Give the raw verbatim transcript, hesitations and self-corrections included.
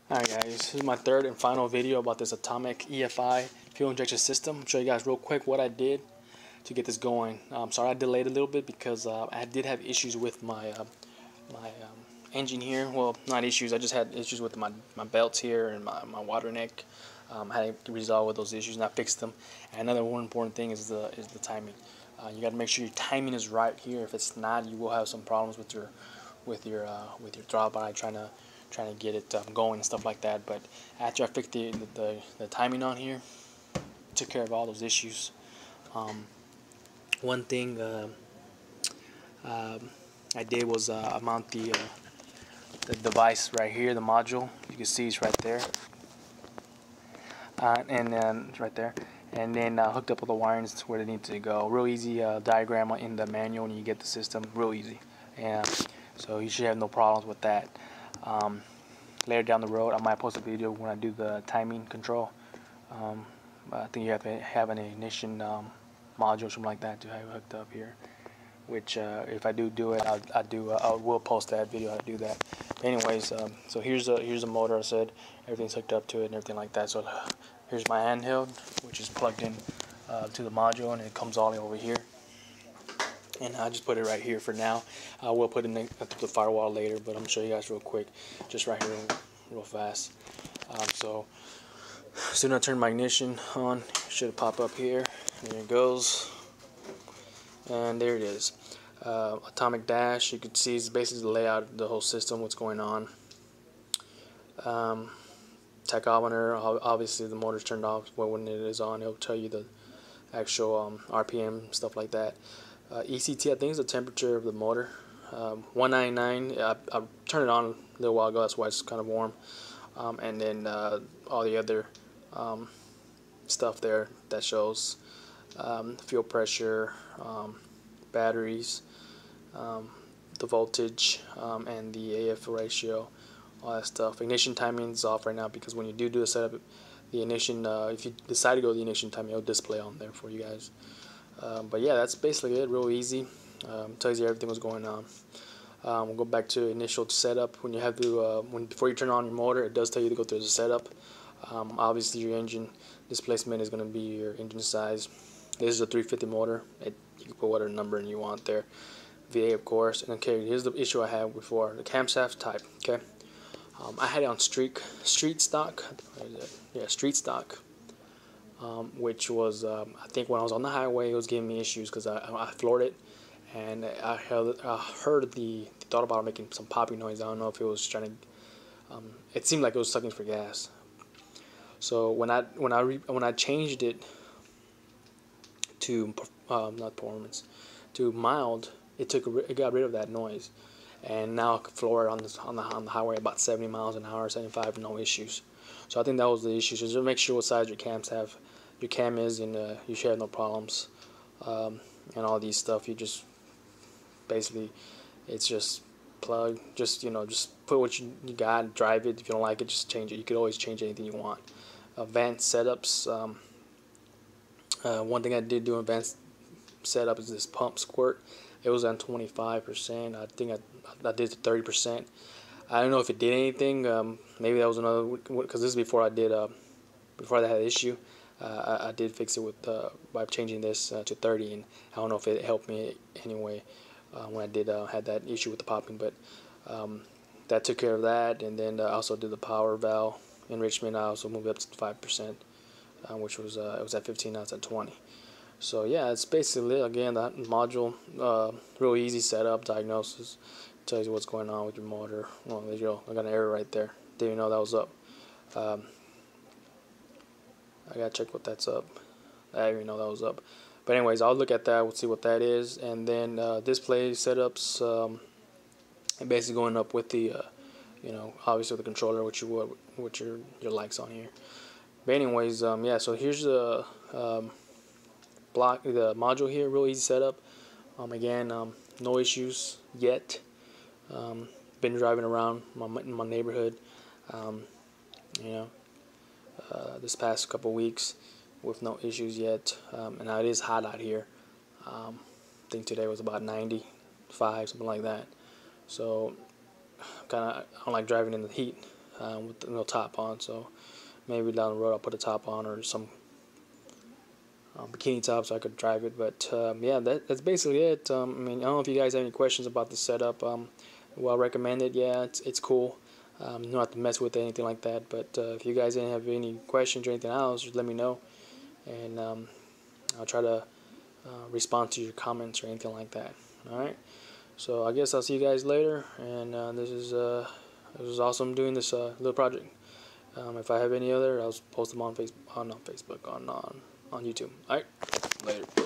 Alright guys, this is my third and final video about this atomic E F I fuel injection system. I'll show you guys real quick what I did to get this going. Um, sorry I delayed a little bit because uh, I did have issues with my uh, my um, engine here. Well, not issues, I just had issues with my, my belts here and my, my water neck. Um, I had to resolve with those issues and I fixed them. And another one important thing is the, is the timing. Uh, you got to make sure your timing is right here. If it's not, you will have some problems with your with your uh, with your throttle body trying to trying to get it um, going and stuff like that. But after I fixed the, the, the, the timing on here, took care of all those issues. Um, one thing uh, uh, I did was uh, mount the, uh, the device right here, the module. You can see it's right there. Uh, and then right there. And then uh, hooked up all the wirings to where they need to go. Real easy uh, diagram in the manual when you get the system. Real easy. And so you should have no problems with that. Um, later down the road, I might post a video when I do the timing control. Um, I think you have to have an ignition um, module or something like that to have it hooked up here. Which, uh, if I do do it, I'll, I do. Uh, I will post that video how to do that. But anyways, um, so here's a here's a motor. I said everything's hooked up to it and everything like that. So uh, here's my handheld, which is plugged in uh, to the module, and it comes all the way over here. And I just put it right here for now. I will put it in the, the firewall later, but I'm gonna show you guys real quick, just right here, real, real fast. Um, so, as soon as I turn my ignition on, it should pop up here. There it goes, and there it is. Uh, atomic dash. You can see it's basically the layout of the whole system, what's going on. Um, tachometer. Obviously, the motor's turned off. Well, when it is on, it'll tell you the actual um, R P M, stuff like that. Uh, E C T, I think, is the temperature of the motor. Um, one ninety-nine, I, I turned it on a little while ago, that's why it's kind of warm. Um, and then uh, all the other um, stuff there that shows um, fuel pressure, um, batteries, um, the voltage, um, and the A F ratio, all that stuff. Ignition timing is off right now because when you do do a setup, the ignition, uh, if you decide to go to the ignition timing, it'll display on there for you guys. Um, but yeah, that's basically it. Real easy. Um, tells you everything was going on. Um, we'll go back to initial setup. When you have to, uh, when before you turn on your motor, it does tell you to go through the setup. Um, obviously, your engine displacement is going to be your engine size. This is a three fifty motor. It, you can put whatever number you want there. V A, of course. And okay, here's the issue I had before: the camshaft type. Okay, um, I had it on street street stock. Yeah, street stock. Um, which was, um, I think when I was on the highway, it was giving me issues because I, I floored it, and I heard, I heard the, the throttle bottle making some popping noise. I don't know if it was trying to, um, it seemed like it was sucking for gas. So when I when I re, when I changed it to um, not performance, to mild, it took it got rid of that noise, and now I could floor it on the on the on the highway about seventy miles an hour, seventy-five, no issues. So I think that was the issue. So just make sure what size your cams have, your cam is, and uh, you should have no problems. Um, and all these stuff, you just basically, it's just plug. Just you know, just put what you, you got, drive it. If you don't like it, just change it. You could always change anything you want. Advanced setups. Um, uh, one thing I did do advanced setup is this pump squirt. It was on twenty-five percent. I think I I did thirty percent. I don't know if it did anything. Um, maybe that was another, because this is before I did, uh, before I had an issue. Uh, I, I did fix it with uh, by changing this uh, to thirty, and I don't know if it helped me anyway uh, when I did uh, had that issue with the popping. But um, that took care of that, and then I also did the power valve enrichment. I also moved up to five percent, uh, which was uh, it was at fifteen. Now it's at twenty. So yeah, it's basically again that module. Uh, real easy setup, diagnosis. Tells you what's going on with your motor. Well, there you go. I got an error right there. Didn't even know that was up. Um, I gotta check what that's up. I didn't even know that was up. But anyways, I'll look at that. We'll see what that is. And then uh, display setups. Um, and basically going up with the, uh, you know, obviously the controller, which you would, which your your likes on here. But anyways, um, yeah. So here's the um, block, the module here. Real easy setup. Um, again, um, no issues yet. Um, been driving around my, in my neighborhood, um, you know, uh, this past couple weeks with no issues yet. Um, and now it is hot out here. Um, I think today was about ninety-five, something like that. So kind of I don't like driving in the heat. um, with no top on. So maybe down the road I'll put a top on or some um, bikini top so I could drive it. But um, yeah, that, that's basically it. Um, I mean, I don't know if you guys have any questions about the setup. Um, well recommended. Yeah, it's it's cool. Um, you don't have to mess with it, anything like that. But uh, if you guys didn't have any questions or anything else, just let me know, and um, I'll try to uh, respond to your comments or anything like that. All right. So I guess I'll see you guys later. And uh, this is uh, this was awesome doing this uh, little project. Um, if I have any other, I'll post them on Facebook, on, on Facebook, on on on YouTube. All right. Later.